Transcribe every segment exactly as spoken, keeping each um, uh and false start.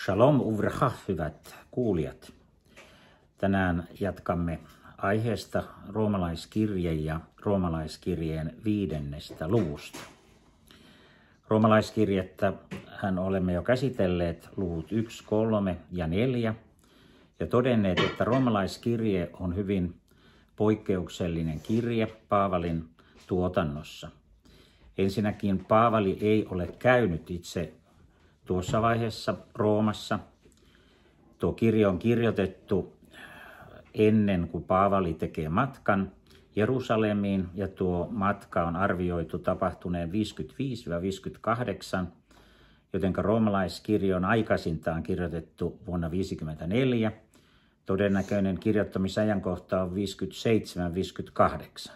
Shalom uvracha, hyvät kuulijat. Tänään jatkamme aiheesta roomalaiskirje ja roomalaiskirjeen viidennestä luvusta. Roomalaiskirjettä hän olemme jo käsitelleet luvut yksi, kolme ja neljä ja todenneet, että roomalaiskirje on hyvin poikkeuksellinen kirje Paavalin tuotannossa. Ensinnäkin Paavali ei ole käynyt itse tuossa vaiheessa Roomassa. Tuo kirje on kirjoitettu ennen kuin Paavali tekee matkan Jerusalemiin, ja tuo matka on arvioitu tapahtuneen viisikymmentäviisi viisikymmentäkahdeksan, joten roomalaiskirje on aikaisintaan kirjoitettu vuonna viisikymmentäneljä. Todennäköinen kirjoittamisajankohta on viisikymmentäseitsemän viisikymmentäkahdeksan.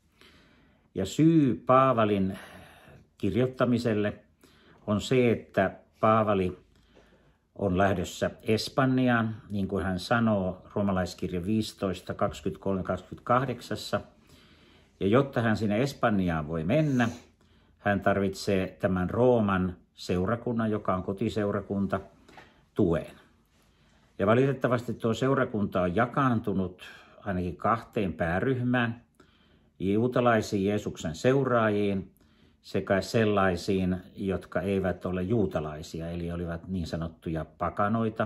Ja syy Paavalin kirjoittamiselle on se, että Paavali on lähdössä Espanjaan, niin kuin hän sanoo roomalaiskirje viisitoista kaksikymmentäkolme kaksikymmentäkahdeksan. Ja jotta hän sinne Espanjaan voi mennä, hän tarvitsee tämän Rooman seurakunnan, joka on kotiseurakunta, tuen. Ja valitettavasti tuo seurakunta on jakaantunut ainakin kahteen pääryhmään: juutalaisiin Jeesuksen seuraajiin sekä sellaisiin, jotka eivät ole juutalaisia, eli olivat niin sanottuja pakanoita,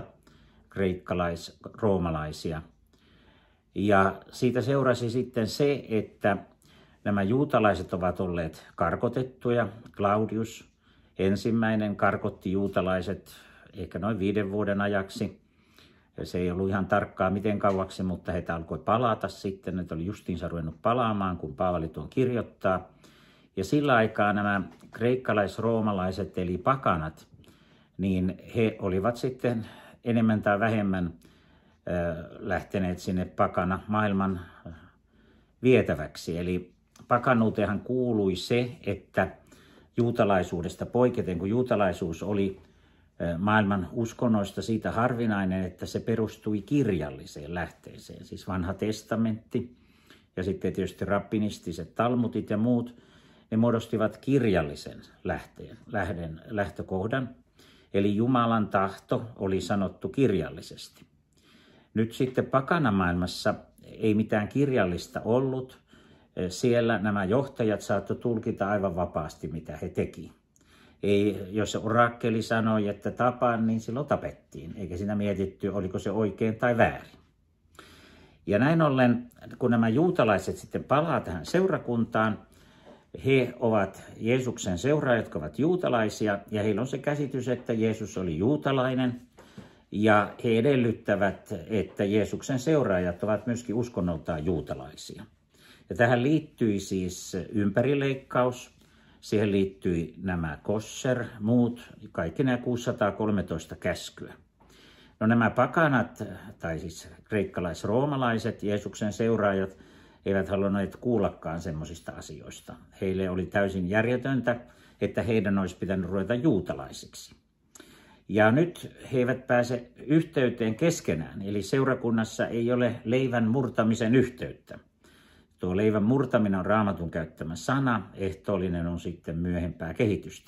kreikkalais-roomalaisia. Ja siitä seurasi sitten se, että nämä juutalaiset ovat olleet karkotettuja. Claudius ensimmäinen karkotti juutalaiset ehkä noin viiden vuoden ajaksi. Se ei ollut ihan tarkkaa miten kauaksi, mutta heitä alkoi palata sitten. Ne oli justiinsa ruvennut palaamaan, kun Paavali tuon kirjoittaa. Ja sillä aikaa nämä kreikkalais-roomalaiset eli pakanat, niin he olivat sitten enemmän tai vähemmän lähteneet sinne pakana maailman vietäväksi. Eli pakanuuteenhan kuului se, että juutalaisuudesta poiketen, kun juutalaisuus oli maailman uskonnoista siitä harvinainen, että se perustui kirjalliseen lähteeseen, siis vanha testamentti ja sitten tietysti rabbinistiset talmudit ja muut, ne muodostivat kirjallisen lähteen, lähden, lähtökohdan, eli Jumalan tahto oli sanottu kirjallisesti. Nyt sitten pakanamaailmassa ei mitään kirjallista ollut. Siellä nämä johtajat saattoivat tulkita aivan vapaasti, mitä he teki. Ei, jos se orakkeli sanoi, että tapaan, niin silloin tapettiin, eikä siinä mietitty, oliko se oikein tai väärin. Ja näin ollen, kun nämä juutalaiset sitten palaa tähän seurakuntaan, he ovat Jeesuksen seuraajat, jotka ovat juutalaisia, ja heillä on se käsitys, että Jeesus oli juutalainen, ja he edellyttävät, että Jeesuksen seuraajat ovat myöskin uskonnoltaan juutalaisia. Ja tähän liittyi siis ympärileikkaus, siihen liittyi nämä kosher, muut, kaikki nämä kuusisataakolmetoista käskyä. No nämä pakanat, tai siis kreikkalais-roomalaiset, Jeesuksen seuraajat, eivät halunneet kuullakaan semmoisista asioista. Heille oli täysin järjetöntä, että heidän olisi pitänyt ruveta juutalaisiksi. Ja nyt he eivät pääse yhteyteen keskenään, eli seurakunnassa ei ole leivän murtamisen yhteyttä. Tuo leivän murtaminen on Raamatun käyttämä sana, ehtoollinen on sitten myöhempää kehitystä.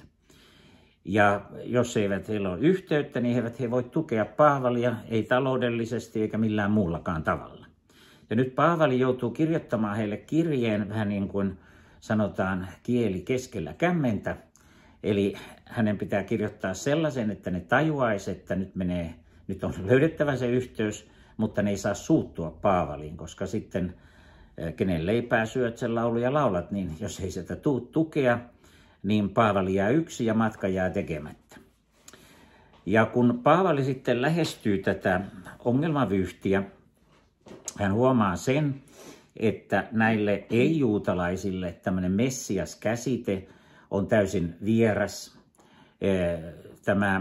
Ja jos eivät heillä ole yhteyttä, niin he eivät he voi tukea Paavalia, ei taloudellisesti eikä millään muullakaan tavalla. Ja nyt Paavali joutuu kirjoittamaan heille kirjeen vähän niin kuin sanotaan kieli keskellä kämmentä. Eli hänen pitää kirjoittaa sellaisen, että ne tajuaisi, että nyt, menee, nyt on löydettävä se yhteys, mutta ne ei saa suuttua Paavaliin, koska sitten kenen leipää syöt, sen lauluja laulat, niin jos ei sieltä tule tukea, niin Paavali jää yksi ja matka jää tekemättä. Ja kun Paavali sitten lähestyy tätä ongelmavyyhtiä, hän huomaa sen, että näille ei-juutalaisille tämmöinen Messias-käsite on täysin vieras. Tämä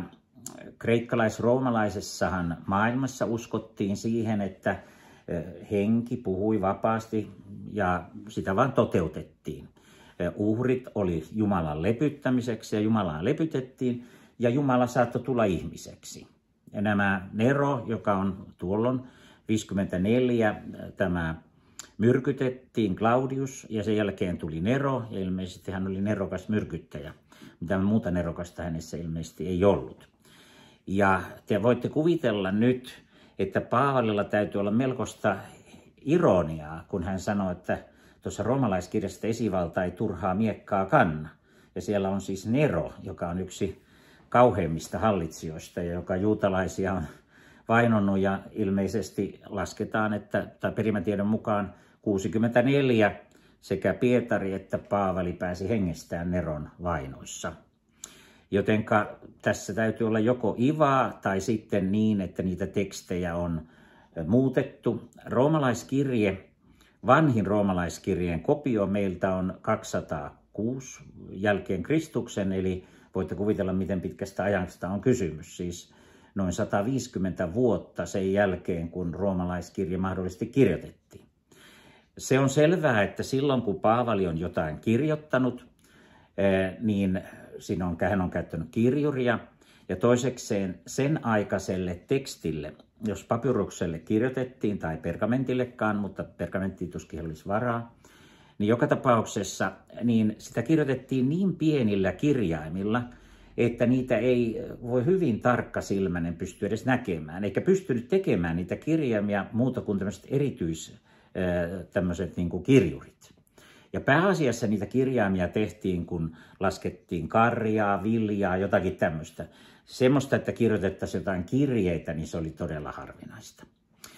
kreikkalais-roomalaisessahan maailmassa uskottiin siihen, että henki puhui vapaasti ja sitä vaan toteutettiin. Uhrit oli Jumalan lepyttämiseksi ja Jumalaa lepytettiin ja Jumala saattoi tulla ihmiseksi. Ja nämä Nero, joka on tuolloin viisikymmentäneljä, tämä myrkytettiin Claudius ja sen jälkeen tuli Nero ja ilmeisesti hän oli nerokas myrkyttäjä. Mitään muuta nerokasta hänessä ilmeisesti ei ollut. Ja te voitte kuvitella nyt, että Paavalilla täytyy olla melkoista ironiaa, kun hän sanoo, että tuossa roomalaiskirjassa esivalta ei turhaa miekkaa kanna. Ja siellä on siis Nero, joka on yksi kauheimmista hallitsijoista ja joka juutalaisia on vainonnut, ja ilmeisesti lasketaan, että, tai perimätiedon mukaan kuusikymmentäneljä sekä Pietari että Paavali pääsi hengestään Neron vainoissa. Jotenka tässä täytyy olla joko ivaa tai sitten niin, että niitä tekstejä on muutettu. Roomalaiskirje, vanhin roomalaiskirjeen kopio meiltä on kaksisataakuusi jälkeen Kristuksen, eli voitte kuvitella, miten pitkästä ajasta on kysymys. Siis noin sata viisikymmentä vuotta sen jälkeen, kun roomalaiskirje mahdollisesti kirjoitettiin. Se on selvää, että silloin kun Paavali on jotain kirjoittanut, niin siinä on, hän on käyttänyt kirjuria. Ja toisekseen sen aikaiselle tekstille, jos papyrukselle kirjoitettiin tai pergamentillekaan, mutta pergamenttiin tuskin olisi varaa, niin joka tapauksessa niin sitä kirjoitettiin niin pienillä kirjaimilla, että niitä ei voi hyvin tarkkasilmäinen pysty edes näkemään, eikä pystynyt tekemään niitä kirjaimia muuta kuin tämmöiset erityis tämmöiset niin kuin kirjurit. Ja pääasiassa niitä kirjaimia tehtiin, kun laskettiin karjaa, viljaa, jotakin tämmöistä. Semmoista, että kirjoitettaisiin jotain kirjeitä, niin se oli todella harvinaista.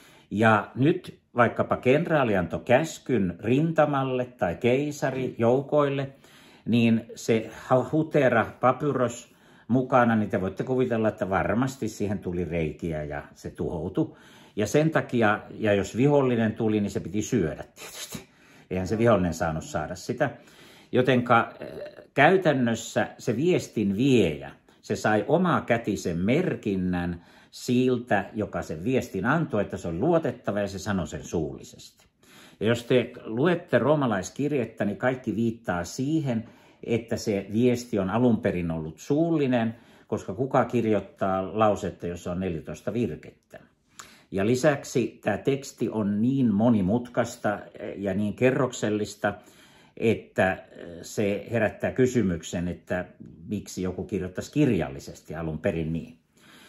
Ja nyt vaikkapa kenraali antoi käskyn rintamalle tai keisari joukoille, niin se hutera papyros mukana, niin te voitte kuvitella, että varmasti siihen tuli reikiä ja se tuhoutui. Ja sen takia, ja jos vihollinen tuli, niin se piti syödä tietysti. Eihän se vihollinen saanut saada sitä. Jotenka käytännössä se viestin viejä, se sai omaa kätisen merkinnän siltä, joka sen viestin antoi, että se on luotettava, ja se sanoi sen suullisesti. Ja jos te luette roomalaiskirjettä, niin kaikki viittaa siihen, että se viesti on alun perin ollut suullinen, koska kuka kirjoittaa lausetta, jossa on neljätoista virkettä. Ja lisäksi tämä teksti on niin monimutkaista ja niin kerroksellista, että se herättää kysymyksen, että miksi joku kirjoittaisi kirjallisesti alun perin niin.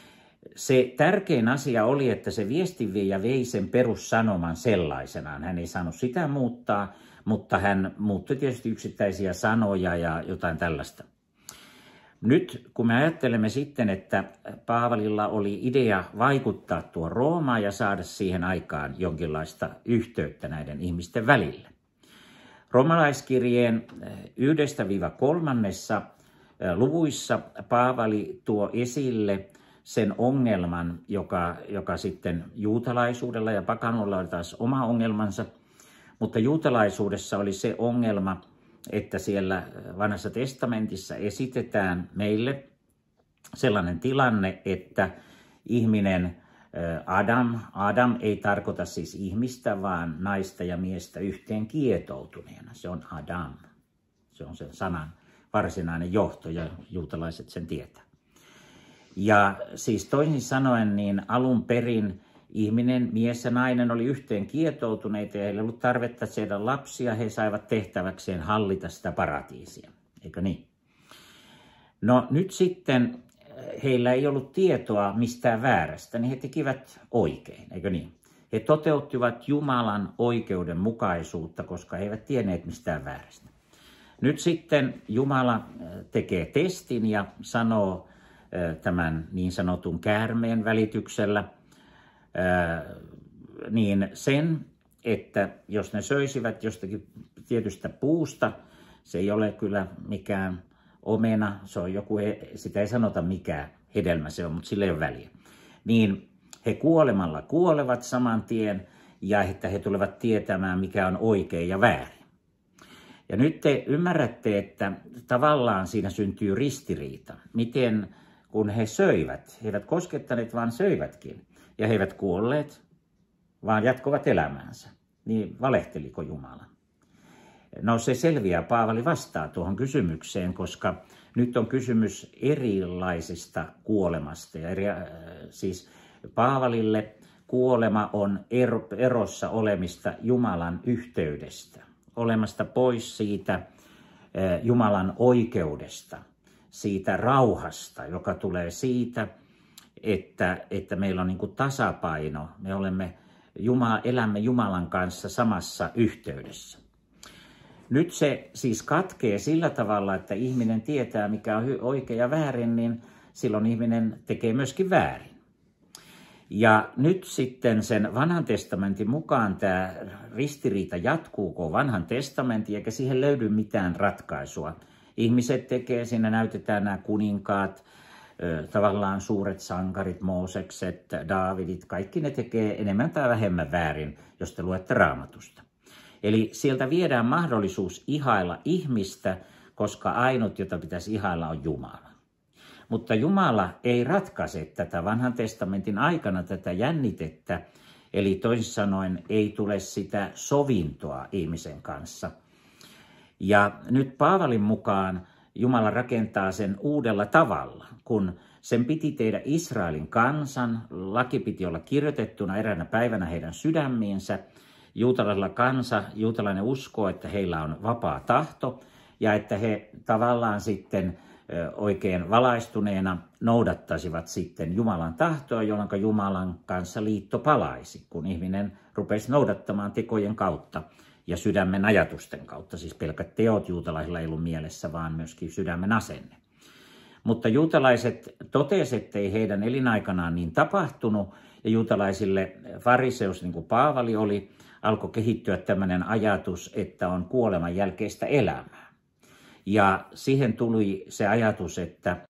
Se tärkein asia oli, että se viestinviejä vei sen perussanoman sellaisenaan. Hän ei saanut sitä muuttaa, mutta hän muutti tietysti yksittäisiä sanoja ja jotain tällaista. Nyt kun me ajattelemme sitten, että Paavalilla oli idea vaikuttaa tuo Roomaan ja saada siihen aikaan jonkinlaista yhteyttä näiden ihmisten välillä. Roomalaiskirjeen yhdestä kolmannessa luvuissa Paavali tuo esille sen ongelman, joka, joka sitten juutalaisuudella ja pakanuilla oli taas oma ongelmansa, mutta juutalaisuudessa oli se ongelma, että siellä Vanhassa testamentissa esitetään meille sellainen tilanne, että ihminen Adam, Adam ei tarkoita siis ihmistä, vaan naista ja miestä yhteen kietoutuneena. Se on Adam. Se on sen sanan varsinainen johto ja juutalaiset sen tietää. Ja siis toisin sanoen niin alun perin ihminen, mies ja nainen oli yhteen kietoutuneita ja heillä ei ollut tarvetta saada lapsia. He saivat tehtäväkseen hallita sitä paratiisia, eikö niin? No nyt sitten heillä ei ollut tietoa mistään väärästä, niin he tekivät oikein, eikö niin? He toteuttivat Jumalan oikeudenmukaisuutta, koska he eivät tienneet mistään väärästä. Nyt sitten Jumala tekee testin ja sanoo tämän niin sanotun käärmeen välityksellä, niin sen, että jos ne söisivät jostakin tietystä puusta, se ei ole kyllä mikään omena, se on joku, sitä ei sanota mikä hedelmä se on, mutta sillä ei ole väliä. Niin he kuolemalla kuolevat saman tien ja että he tulevat tietämään mikä on oikein ja väärin. Ja nyt te ymmärrätte, että tavallaan siinä syntyy ristiriita. Miten kun he söivät, he eivät koskettaneet vaan söivätkin ja he eivät kuolleet, vaan jatkoivat elämäänsä. Niin valehteliko Jumala? No se selviää, Paavali vastaa tuohon kysymykseen, koska nyt on kysymys erilaisista kuolemasta. Ja eri, siis Paavalille kuolema on ero, erossa olemista Jumalan yhteydestä, olemasta pois siitä Jumalan oikeudesta, siitä rauhasta, joka tulee siitä, että, että meillä on niin kuin tasapaino. Me olemme Jumala, elämme Jumalan kanssa samassa yhteydessä. Nyt se siis katkee sillä tavalla, että ihminen tietää, mikä on oikein ja väärin, niin silloin ihminen tekee myöskin väärin. Ja nyt sitten sen vanhan testamentin mukaan tämä ristiriita jatkuu koko vanhan testamentin, eikä siihen löydy mitään ratkaisua. Ihmiset tekee, siinä näytetään nämä kuninkaat, tavallaan suuret sankarit, Moosekset, Daavidit, kaikki ne tekee enemmän tai vähemmän väärin, jos te luette Raamatusta. Eli sieltä viedään mahdollisuus ihailla ihmistä, koska ainut, jota pitäisi ihailla, on Jumala. Mutta Jumala ei ratkaise tätä vanhan testamentin aikana tätä jännitettä, eli toisin sanoen ei tule sitä sovintoa ihmisen kanssa. Ja nyt Paavalin mukaan Jumala rakentaa sen uudella tavalla, kun sen piti tehdä Israelin kansan, laki piti olla kirjoitettuna eräänä päivänä heidän sydämiinsä. Juutalaisella kansa, juutalainen uskoo, että heillä on vapaa tahto ja että he tavallaan sitten oikein valaistuneena noudattaisivat sitten Jumalan tahtoa, jolloin Jumalan kanssa liitto palaisi, kun ihminen rupesi noudattamaan tekojen kautta ja sydämen ajatusten kautta. Siis pelkät teot juutalaisilla ei ollut mielessä, vaan myöskin sydämen asenne. Mutta juutalaiset totesivat, ettei heidän elinaikanaan niin tapahtunut, ja juutalaisille fariseus, niin kuin Paavali oli, alkoi kehittyä tämmöinen ajatus, että on kuoleman jälkeistä elämää. Ja siihen tuli se ajatus, että